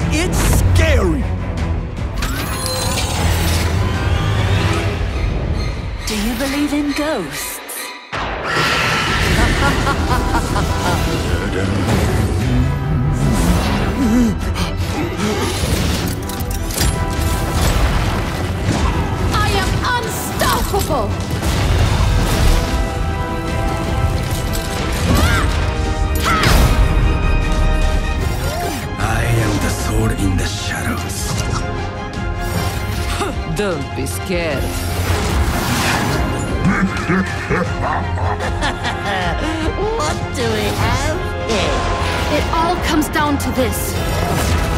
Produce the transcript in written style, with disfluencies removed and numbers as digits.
it's scary! Do you believe in ghosts? I am unstoppable! I am the sword in the shadows. Don't be scared. What do we have here? It all comes down to this.